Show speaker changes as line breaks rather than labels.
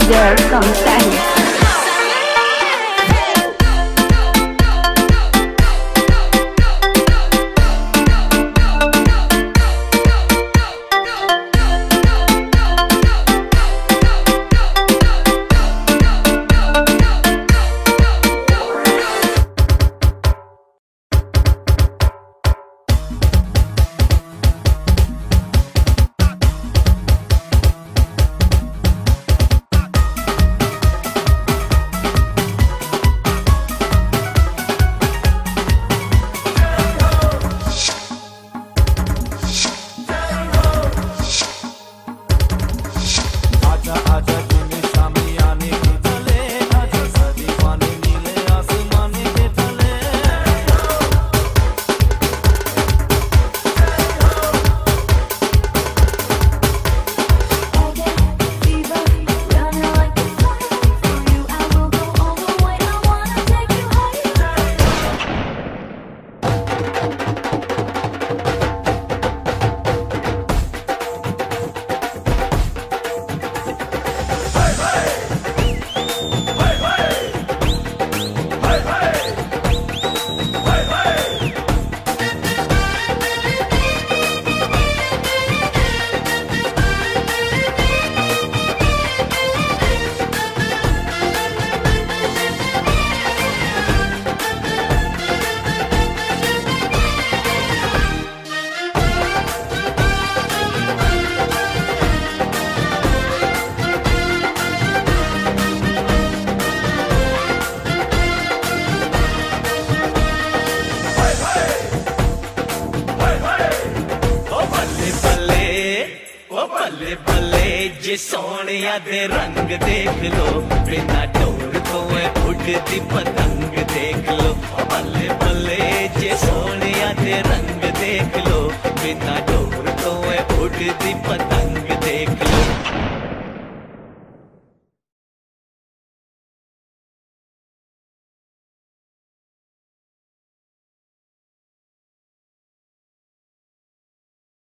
danger sometimes.
बल्ले बल्ले जे सोनिया दे रंग देख लो, बिना डोर तो उड़ती पतंग देख लो। बल्ले बल्ले जे सोनिया दे रंग देख लो, बिना डोर तो उड़ती पतंग देख लो।